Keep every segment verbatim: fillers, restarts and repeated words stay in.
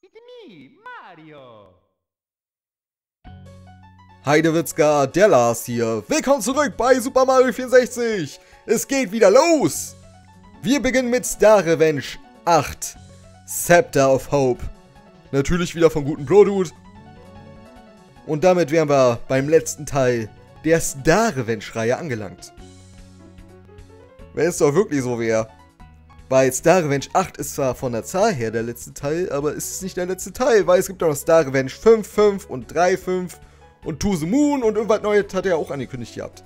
It's me, Mario. Heidewitzka, der Lars hier. Willkommen zurück bei Super Mario vierundsechzig. Es geht wieder los. Wir beginnen mit Star Revenge acht. Scepter of Hope. Natürlich wieder vom guten Bro-Dude. Und damit wären wir beim letzten Teil der Star Revenge-Reihe angelangt. Wenn es doch wirklich so wäre. Weil Star Revenge acht ist zwar von der Zahl her der letzte Teil, aber es ist nicht der letzte Teil, weil es gibt auch noch Star Revenge fünf, fünf und drei, fünf und To the Moon und irgendwas Neues hat er auch angekündigt gehabt.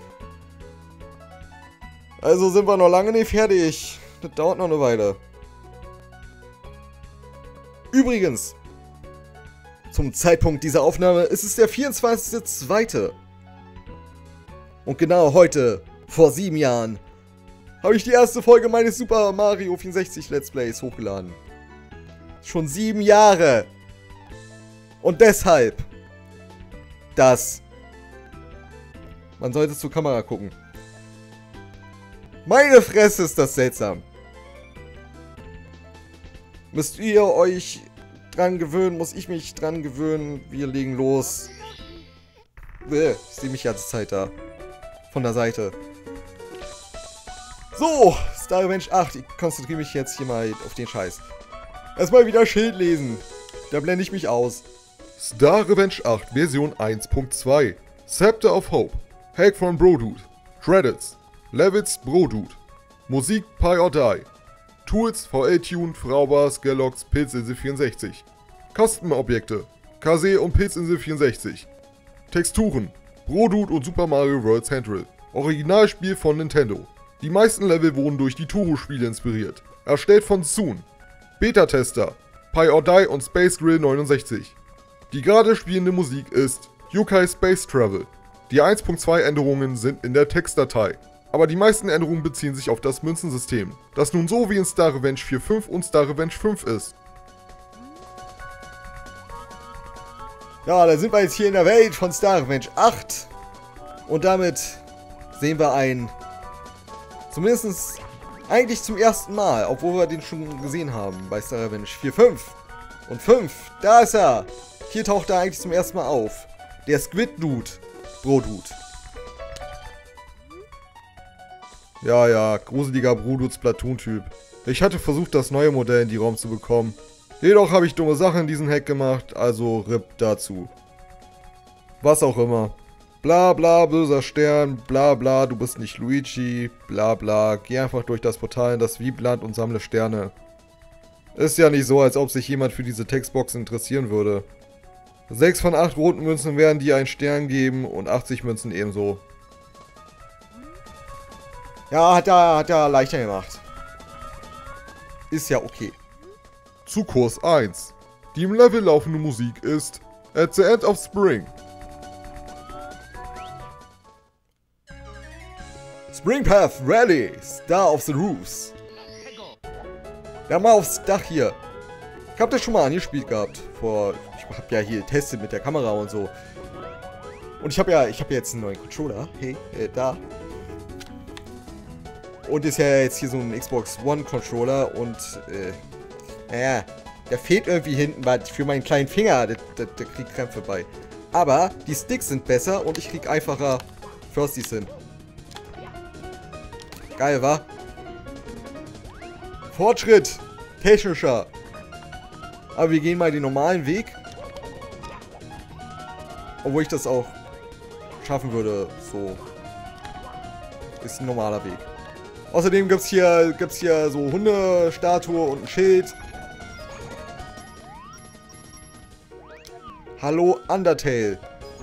Also sind wir noch lange nicht fertig. Das dauert noch eine Weile. Übrigens, zum Zeitpunkt dieser Aufnahme ist es der vierundzwanzigste zweite Und genau heute, vor sieben Jahren, habe ich die erste Folge meines Super Mario vierundsechzig Let's Plays hochgeladen. Schon sieben Jahre. Und deshalb, das, man sollte zur Kamera gucken. Meine Fresse ist das seltsam. Müsst ihr euch dran gewöhnen, muss ich mich dran gewöhnen. Wir legen los. Ich sehe mich die ganze Zeit da. Von der Seite. So, Star Revenge acht. Ich konzentriere mich jetzt hier mal auf den Scheiß. Erstmal wieder Schild lesen. Da blende ich mich aus. Star Revenge acht Version eins Punkt zwei. Scepter of Hope. Hack von Bro-Dude. Credits. Levitz Bro-Dude. Musik Pi or Die. Tools V L-Tune, Fraubars, Galax, Pilzinsel vierundsechzig. Custom-Objekte. Kase und Pilzinsel vierundsechzig. Texturen. Bro-Dude und Super Mario World Central. Originalspiel von Nintendo. Die meisten Level wurden durch die Turbo-Spiele inspiriert. Erstellt von Soon. Beta-Tester. Pi or Die und Space Grill neunundsechzig. Die gerade spielende Musik ist Yokai Space Travel. Die eins Punkt zwei Änderungen sind in der Textdatei. Aber die meisten Änderungen beziehen sich auf das Münzensystem, das nun so wie in Star Revenge vier Punkt fünf und Star Revenge fünf ist. Ja, da sind wir jetzt hier in der Welt von Star Revenge acht. Und damit sehen wir einen, zumindest eigentlich zum ersten Mal, obwohl wir den schon gesehen haben bei Star Revenge vier Punkt fünf. Und fünf, da ist er. Hier taucht er eigentlich zum ersten Mal auf. Der Squid Dude. Bro-Dude. Ja, ja, gruseliger Bro-Dude-Splatoon-Typ. Ich hatte versucht, das neue Modell in die ROM zu bekommen. Jedoch habe ich dumme Sachen in diesen Hack gemacht, also R I P dazu. Was auch immer. Bla bla, böser Stern, bla bla, du bist nicht Luigi, bla bla. Geh einfach durch das Portal in das Wiebland und sammle Sterne. Ist ja nicht so, als ob sich jemand für diese Textbox interessieren würde. sechs von acht roten Münzen werden dir einen Stern geben und achtzig Münzen ebenso. Ja, hat er, hat er leichter gemacht. Ist ja okay. Zu Kurs eins. Die im Level laufende Musik ist At the End of Spring. Spring Path Rally, Star of the Roofs. Ja, mal aufs Dach hier. Ich hab das schon mal angespielt gehabt. Vor, ich hab ja hier getestet mit der Kamera und so. Und ich hab ja, ich hab ja jetzt einen neuen Controller. Hey, äh, da. Und ist ja jetzt hier so ein Xbox One Controller und, äh, naja, der fehlt irgendwie hinten was für meinen kleinen Finger. Der, der, der kriegt Krämpfe bei. Aber die Sticks sind besser und ich krieg einfacher Firsties hin. Geil, wa? Fortschritt! Technischer! Aber wir gehen mal den normalen Weg. Obwohl ich das auch schaffen würde, so. Ist ein normaler Weg. Außerdem gibt's hier, gibt's hier so Hundestatue und ein Schild. Hallo Undertale.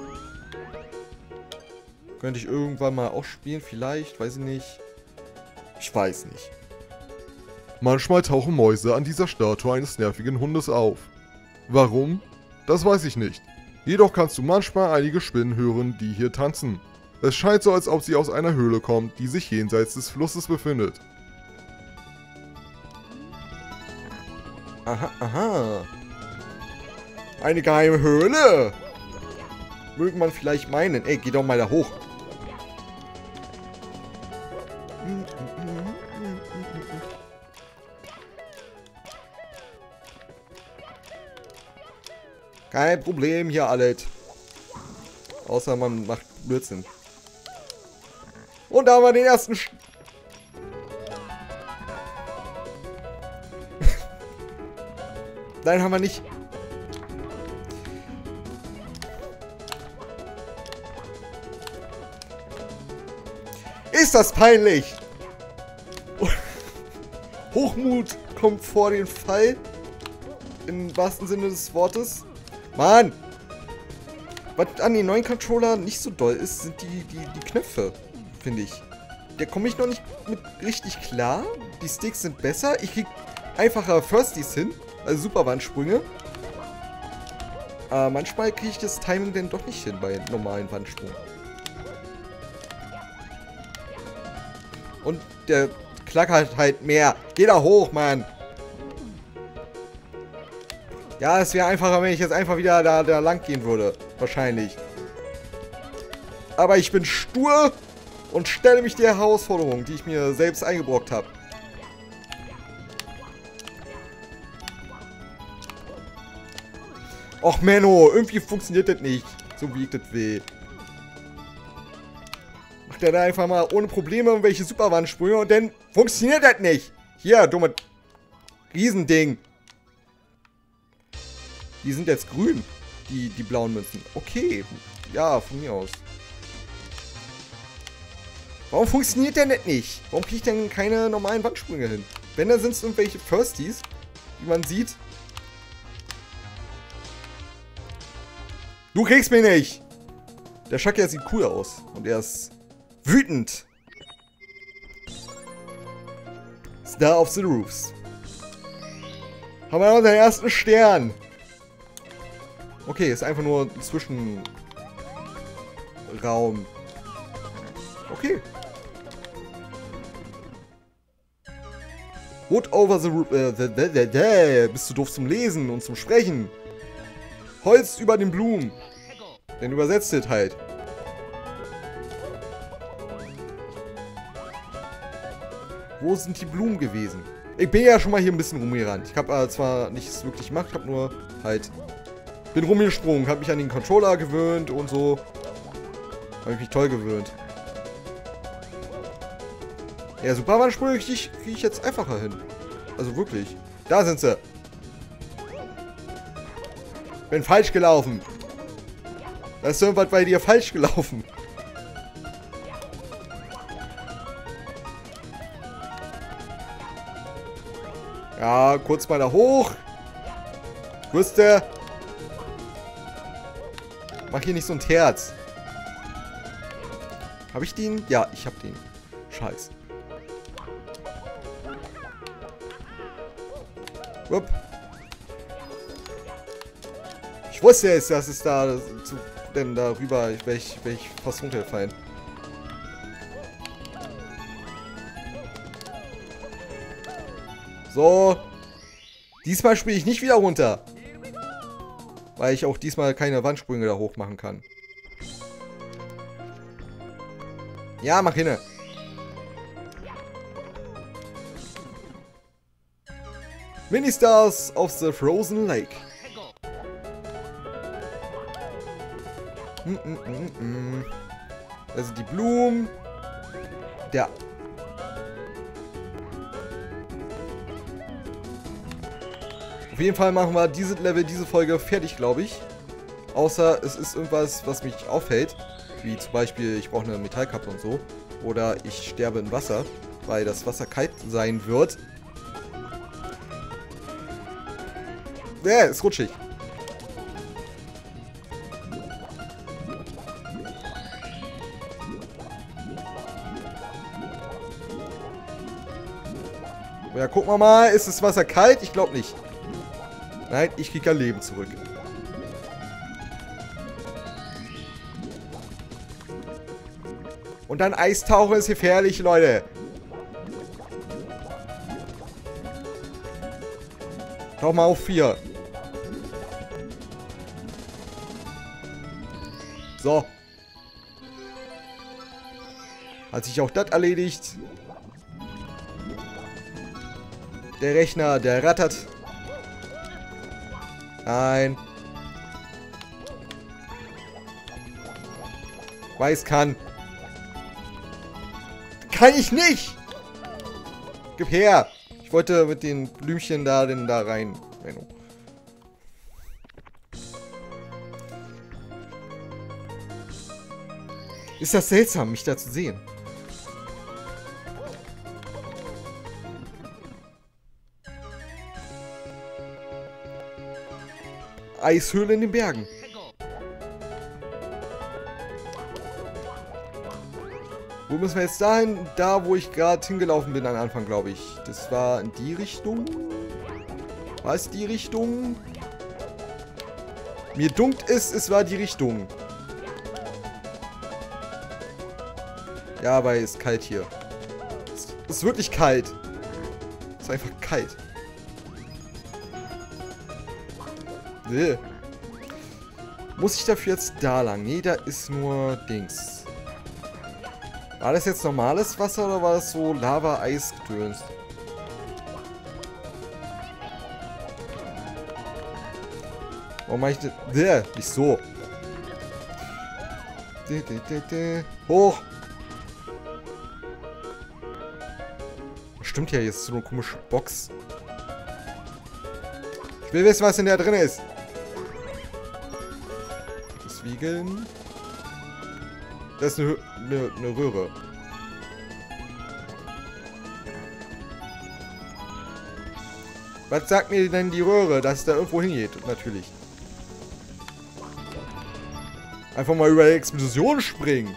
Könnte ich irgendwann mal auch spielen, vielleicht, weiß ich nicht. Ich weiß nicht. Manchmal tauchen Mäuse an dieser Statue eines nervigen Hundes auf. Warum? Das weiß ich nicht. Jedoch kannst du manchmal einige Spinnen hören, die hier tanzen. Es scheint so, als ob sie aus einer Höhle kommt, die sich jenseits des Flusses befindet. Aha, aha. Eine geheime Höhle. Mögen man vielleicht meinen. Ey, geh doch mal da hoch. Kein Problem hier alles. Außer man macht Blödsinn. Und da haben wir den ersten... Sch Nein, haben wir nicht. Ist das peinlich? Hochmut kommt vor den Fall. Im wahrsten Sinne des Wortes. Mann! Was an den neuen Controller nicht so doll ist, sind die, die, die Knöpfe, finde ich. Da komme ich noch nicht mit richtig klar. Die Sticks sind besser. Ich krieg einfacher Firsties hin. Also super Wandsprünge. Aber manchmal kriege ich das Timing dann doch nicht hin bei normalen Wandsprüngen. Und der klackert halt mehr. Geh da hoch, Mann. Ja, es wäre einfacher, wenn ich jetzt einfach wieder da, da lang gehen würde. Wahrscheinlich. Aber ich bin stur und stelle mich der Herausforderung, die ich mir selbst eingebrockt habe. Och, Menno, irgendwie funktioniert das nicht, so wie ich das will. Macht er da einfach mal ohne Probleme irgendwelche Superwandsprünge und dann funktioniert das nicht. Hier, dumme Riesending. Die sind jetzt grün, die, die blauen Münzen. Okay, ja, von mir aus. Warum funktioniert der nicht nicht? Warum kriege ich denn keine normalen Wandsprünge hin? Wenn, da sind es irgendwelche Firsties, wie man sieht. Du kriegst mich nicht! Der Shaka sieht cool aus. Und er ist wütend. Star of the Roofs. Haben wir noch unseren ersten Stern. Okay, ist einfach nur ein Zwischenraum. Okay. Wood over the roof. Äh, the, the, the, the. Bist du doof zum Lesen und zum Sprechen? Holz über den Blumen. Denn übersetzt es halt. Wo sind die Blumen gewesen? Ich bin ja schon mal hier ein bisschen rumgerannt. Ich habe äh, zwar nichts wirklich gemacht, ich habe nur halt... Bin rumgesprungen, habe mich an den Controller gewöhnt und so. Habe ich mich toll gewöhnt. Ja, Superman-Sprünge kriege ich, krieg ich jetzt einfacher hin. Also wirklich. Da sind sie. Bin falsch gelaufen. Da ist irgendwas bei dir falsch gelaufen. Ja, kurz mal da hoch. Wüsste. Mach hier nicht so ein Terz. Habe ich den? Ja, ich habe den. Scheiße. Upp. Ich wusste jetzt, dass es da zu, denn darüber wäre ich, wär ich fast runtergefallen. So. Diesmal spiele ich nicht wieder runter. Weil ich auch diesmal keine Wandsprünge da hoch machen kann. Ja, mach hin. Mini-Stars of the Frozen Lake. Mm -mm -mm -mm. Also die Blumen. Der... Auf jeden Fall machen wir dieses Level, diese Folge fertig, glaube ich. Außer es ist irgendwas, was mich aufhält. Wie zum Beispiel, ich brauche eine Metallkappe und so. Oder ich sterbe in Wasser, weil das Wasser kalt sein wird. Ja, ist rutschig. Ja, gucken wir mal. Ist das Wasser kalt? Ich glaube nicht. Nein, ich kriege ein Leben zurück. Und dann Eistauchen ist gefährlich, Leute. Tauch mal auf vier. So. Hat sich auch das erledigt. Der Rechner, der rattert. Nein. Weiß kann. Kann ich nicht! Gib her! Ich wollte mit den Blümchen da denn da rein. Menno. Ist das seltsam, mich da zu sehen? Eishöhle in den Bergen. Wo müssen wir jetzt dahin? Da, wo ich gerade hingelaufen bin am Anfang, glaube ich. Das war in die Richtung. War es die Richtung? Mir dunkt es, es war die Richtung. Ja, weil es ist kalt hier. Es ist wirklich kalt. Es ist einfach kalt. Will. Muss ich dafür jetzt da lang? Nee, da ist nur Dings. War das jetzt normales Wasser oder war das so Lava-Eis-Gedöns? Warum mache ich das? Däh, nicht so. Däh, däh, däh, däh. Hoch! Stimmt ja, hier ist so eine komische Box. Ich will wissen, was in der drin ist. Das Wiegeln. Das ist eine, eine, eine Röhre. Was sagt mir denn die Röhre, dass es da irgendwo hingeht? Natürlich. Einfach mal über die Explosion springen.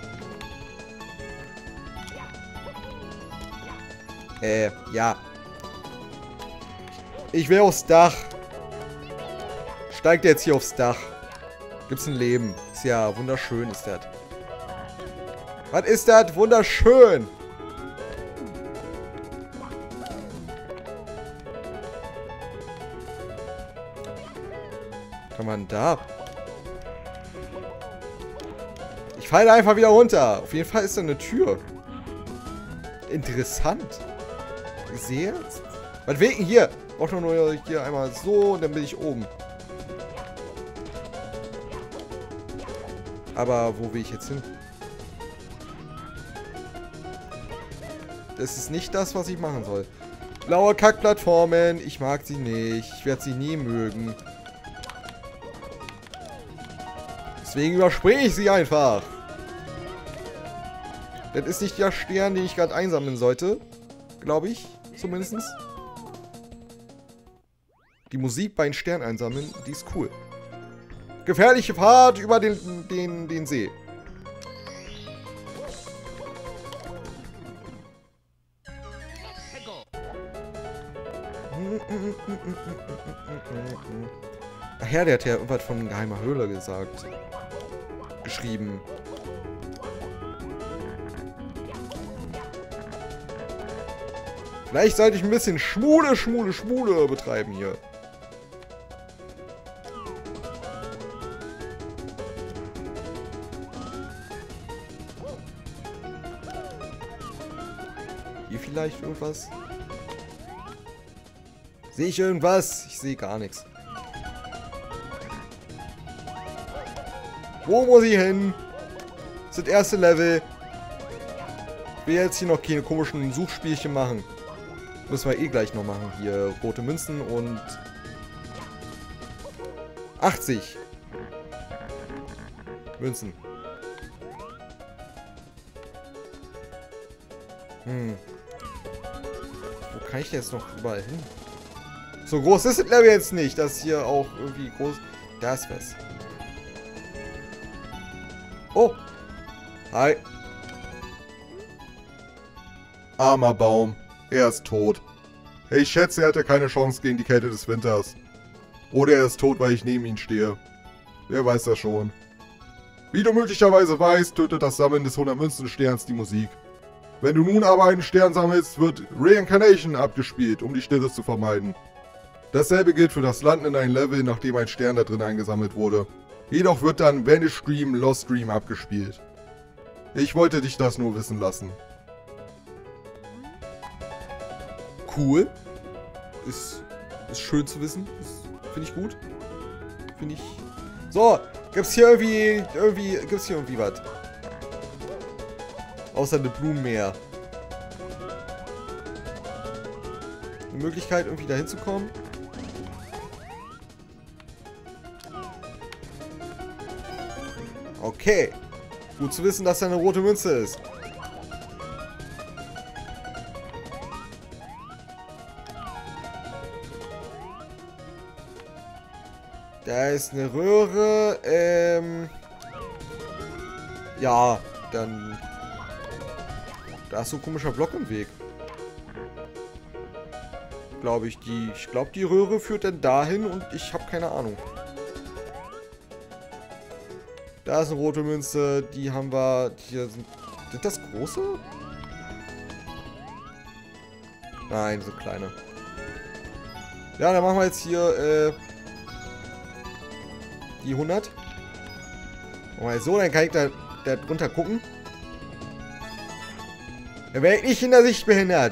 Äh, ja. Ich will aufs Dach. Steigt jetzt hier aufs Dach. Gibt's ein Leben. Ist ja wunderschön, ist das. Was ist das? Wunderschön! Kann man da? Ich falle einfach wieder runter. Auf jeden Fall ist da eine Tür. Interessant. Sehr. Was will ich denn hier? Braucht nur hier einmal so und dann bin ich oben. Aber wo will ich jetzt hin? Das ist nicht das, was ich machen soll. Blaue Kackplattformen. Ich mag sie nicht. Ich werde sie nie mögen. Deswegen überspringe ich sie einfach. Das ist nicht der Stern, den ich gerade einsammeln sollte. Glaube ich. Zumindest. Die Musik bei den Sternen einsammeln, die ist cool. Gefährliche Fahrt über den, den, den See. Ach ja, der hat ja irgendwas von geheimer Höhle gesagt. Geschrieben. Vielleicht sollte ich ein bisschen Schmule, Schmule, Schmule betreiben hier. Hier vielleicht irgendwas? Sehe ich irgendwas? Ich sehe gar nichts. Wo muss ich hin? Das ist das erste Level. Ich will jetzt hier noch keine komischen Suchspielchen machen. Müssen wir eh gleich noch machen. Hier rote Münzen und achtzig Münzen. Hm. Wo kann ich jetzt noch überall hin? So groß ist das Level jetzt nicht, dass hier auch irgendwie groß... Da ist was. Oh. Hi. Armer Baum. Er ist tot. Ich schätze, er hatte keine Chance gegen die Kälte des Winters. Oder er ist tot, weil ich neben ihm stehe. Wer weiß das schon. Wie du möglicherweise weißt, tötet das Sammeln des hundert-Münzen-Sterns die Musik. Wenn du nun aber einen Stern sammelst, wird Reincarnation abgespielt, um die Stille zu vermeiden. Dasselbe gilt für das Landen in ein Level, nachdem ein Stern da drin eingesammelt wurde. Jedoch wird dann Vanish Dream, Lost Dream abgespielt. Ich wollte dich das nur wissen lassen. Cool. Ist, ist schön zu wissen. Finde ich gut. Finde ich... So, gibt's hier irgendwie... Irgendwie... Gibt's hier irgendwie was? Außer eine Blumenmeer. Eine Möglichkeit, irgendwie da hinzukommen? Okay. Gut zu wissen, dass da eine rote Münze ist. Da ist eine Röhre. Ähm. Ja, dann. Da ist so ein komischer Block im Weg. Glaube ich, die. Ich glaube, die Röhre führt dann dahin und ich habe keine Ahnung. Da ist eine rote Münze. Die haben wir. Hier sind. Sind das große? Nein, so kleine. Ja, dann machen wir jetzt hier. Äh, die hundert. Mal so, dann kann ich da, da drunter gucken. Dann wäre ich nicht in der Sicht behindert.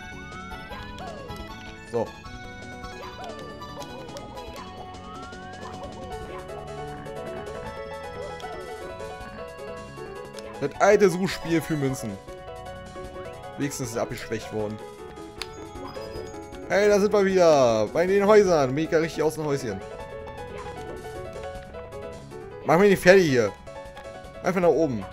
So. Das alte Suchspiel für Münzen. Wenigstens ist es abgeschwächt worden. Hey, da sind wir wieder. Bei den Häusern. Mega richtig aus den Häuschen. Mach mir nicht fertig hier. Einfach nach oben.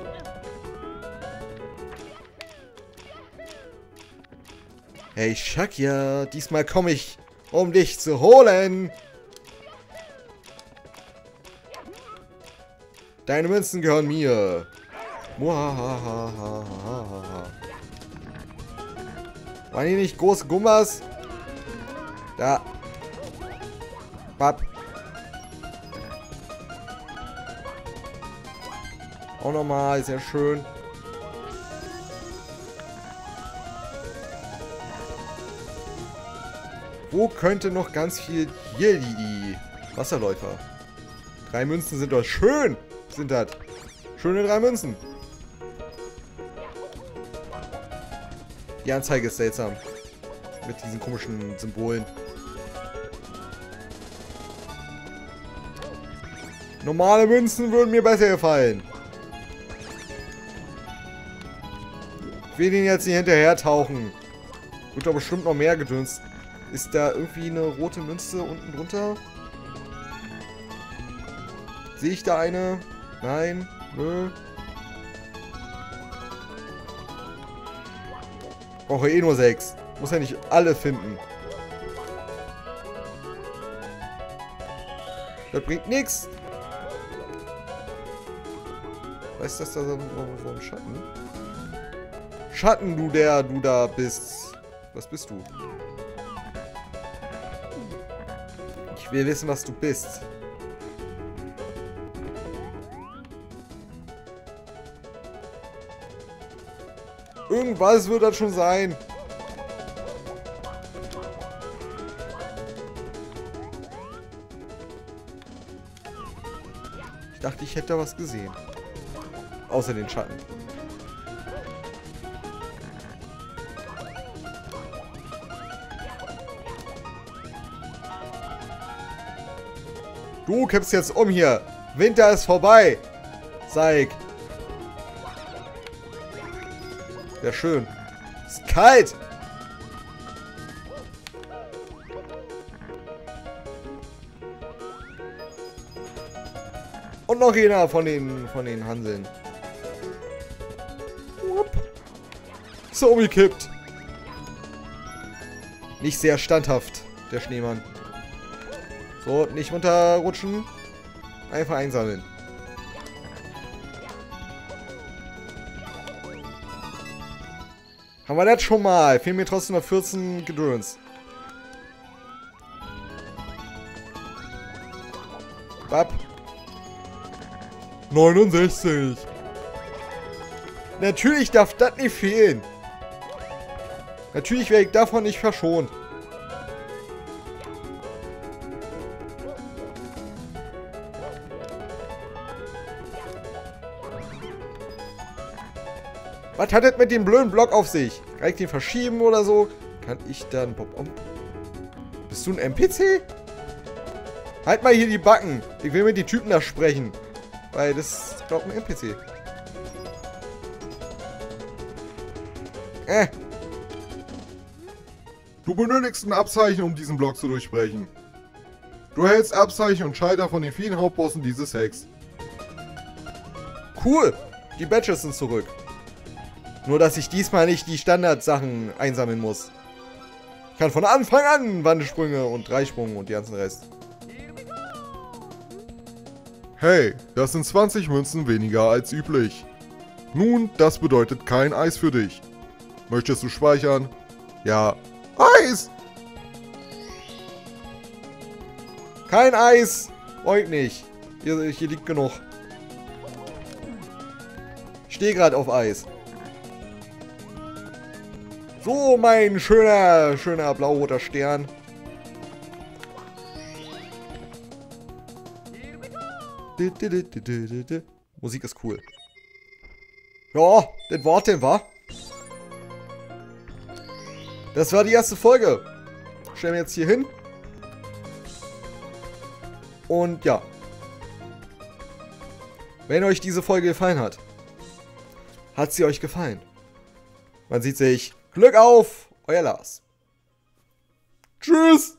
Hey Shakya, diesmal komme ich, um dich zu holen. Deine Münzen gehören mir. Muahahaha. Waren hier nicht große Gummas? Da. Papp. Auch nochmal, sehr schön. Wo könnte noch ganz viel... Hier die Wasserläufer. Drei Münzen sind doch schön. Sind das. Schöne drei Münzen. Die Anzeige ist seltsam. Mit diesen komischen Symbolen. Normale Münzen würden mir besser gefallen. Ich will den jetzt nicht hinterher tauchen. Wird doch bestimmt noch mehr gedünst. Ist da irgendwie eine rote Münze unten drunter? Sehe ich da eine? Nein? Nö. Brauche eh nur sechs. Muss ja nicht alle finden. Das bringt nichts. Weißt du, dass da so so ein Schatten? Schatten, du der du da bist. Was bist du? Ich will wissen, was du bist. Irgendwas wird das schon sein. Ich dachte, ich hätte da was gesehen. Außer den Schatten. Du kippst jetzt um hier. Winter ist vorbei. Zeig. Sehr schön. Ist kalt. Und noch einer von den von den Hanseln. Ist er umgekippt. Nicht sehr standhaft, der Schneemann. So, nicht runterrutschen. Einfach einsammeln. Haben wir das schon mal? Fehlen mir trotzdem noch vierzehn Gedöns. Bap. neunundsechzig. Natürlich darf das nicht fehlen. Natürlich werde ich davon nicht verschont. Was hat das mit dem blöden Block auf sich? Kann ich den verschieben oder so? Kann ich dann... Bist du ein N P C? Halt mal hier die Backen. Ich will mit den Typen da sprechen. Weil das ist, glaube ich, ein N P C. Äh. Du benötigst ein Abzeichen, um diesen Block zu durchbrechen. Du erhältst Abzeichen und Schalter von den vielen Hauptbossen dieses Hacks. Cool. Die Badges sind zurück. Nur, dass ich diesmal nicht die Standardsachen einsammeln muss. Ich kann von Anfang an Wandsprünge und Dreisprung und den ganzen Rest. Hey, das sind zwanzig Münzen weniger als üblich. Nun, das bedeutet kein Eis für dich. Möchtest du speichern? Ja. Eis! Kein Eis! Wollt nicht. Hier, hier liegt genug. Ich stehe gerade auf Eis. So, mein schöner, schöner blau-roter Stern. Musik ist cool. Ja, das war's denn, wa? Das war die erste Folge. Stellen wir jetzt hier hin. Und ja. Wenn euch diese Folge gefallen hat, hat sie euch gefallen. Man sieht sich. Glück auf, euer Lars. Tschüss.